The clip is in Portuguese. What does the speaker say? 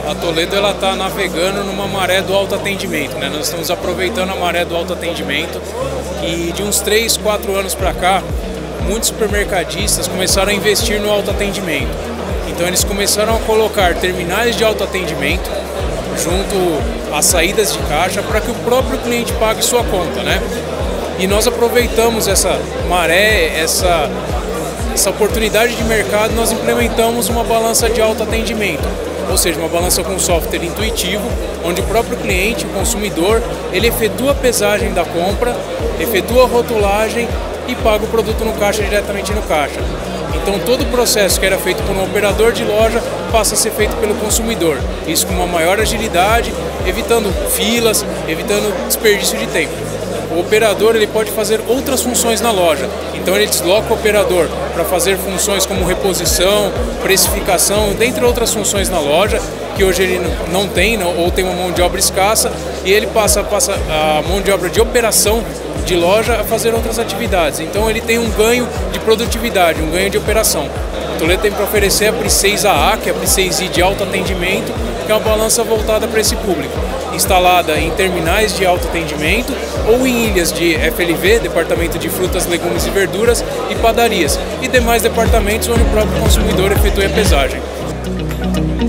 A Toledo está navegando numa maré do autoatendimento, né? Nós estamos aproveitando a maré do autoatendimento e de uns 3, 4 anos para cá, muitos supermercadistas começaram a investir no autoatendimento. Então eles começaram a colocar terminais de autoatendimento junto às saídas de caixa para que o próprio cliente pague sua conta, né? E nós aproveitamos essa maré, essa oportunidade de mercado, nós implementamos uma balança de autoatendimento, ou seja, uma balança com software intuitivo, onde o próprio cliente, o consumidor, ele efetua a pesagem da compra, efetua a rotulagem e paga o produto no caixa, diretamente no caixa. Então todo o processo que era feito por um operador de loja passa a ser feito pelo consumidor, isso com uma maior agilidade, evitando filas, evitando desperdício de tempo. O operador ele pode fazer outras funções na loja, então ele desloca o operador para fazer funções como reposição, precificação, dentre outras funções na loja, que hoje ele não tem, ou tem uma mão de obra escassa, e ele passa a mão de obra de operação de loja a fazer outras atividades. Então ele tem um ganho de produtividade, um ganho de operação. A Toledo tem para oferecer a Pri6AA, que é a Pri6i de autoatendimento, que é uma balança voltada para esse público, instalada em terminais de autoatendimento ou em ilhas de FLV, departamento de frutas, legumes e verduras, e padarias, e demais departamentos onde o próprio consumidor efetua a pesagem.